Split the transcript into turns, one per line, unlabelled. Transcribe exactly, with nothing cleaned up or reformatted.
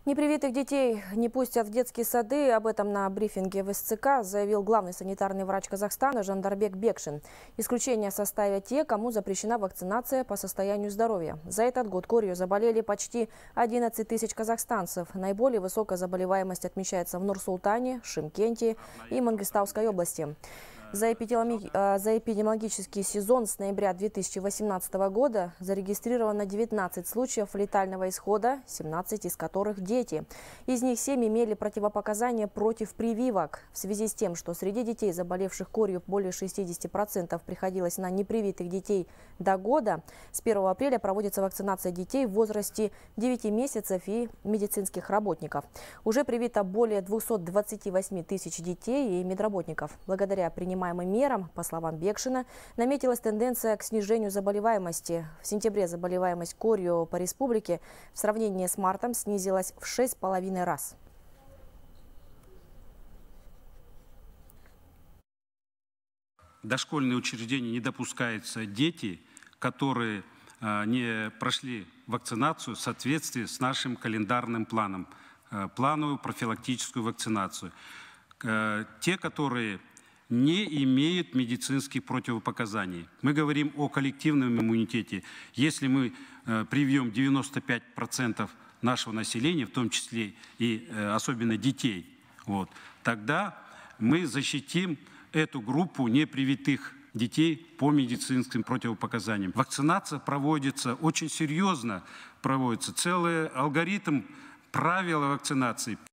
Непривитых детей не пустят в детские сады. Об этом на брифинге в эс цэ ка заявил главный санитарный врач Казахстана Жандарбек Бекшин. Исключение составят те, кому запрещена вакцинация по состоянию здоровья. За этот год корью заболели почти одиннадцать тысяч казахстанцев. Наиболее высокая заболеваемость отмечается в Нур-Султане, Шымкенте и Мангистауской области. За эпидемиологический сезон с ноября две тысячи восемнадцатого года зарегистрировано девятнадцать случаев летального исхода, семнадцать из которых дети. Из них семь имели противопоказания против прививок. В связи с тем, что среди детей, заболевших корью, более шестидесяти процентов приходилось на непривитых детей до года, с первого апреля проводится вакцинация детей в возрасте девяти месяцев и медицинских работников. Уже привито более двухсот двадцати восьми тысяч детей и медработников. Благодаря принимаемым мерам, по словам Бекшина, наметилась тенденция к снижению заболеваемости. В сентябре заболеваемость корью по республике в сравнении с мартом снизилась в шесть с половиной раз.
Дошкольные учреждения не допускаются дети, которые не прошли вакцинацию в соответствии с нашим календарным планом, плановую профилактическую вакцинацию. Те, которые не имеют медицинских противопоказаний. Мы говорим о коллективном иммунитете. Если мы э, привьем девяносто пять процентов нашего населения, в том числе и э, особенно детей, вот, тогда мы защитим эту группу непривитых детей по медицинским противопоказаниям. Вакцинация проводится очень серьезно, проводится целый алгоритм правила вакцинации.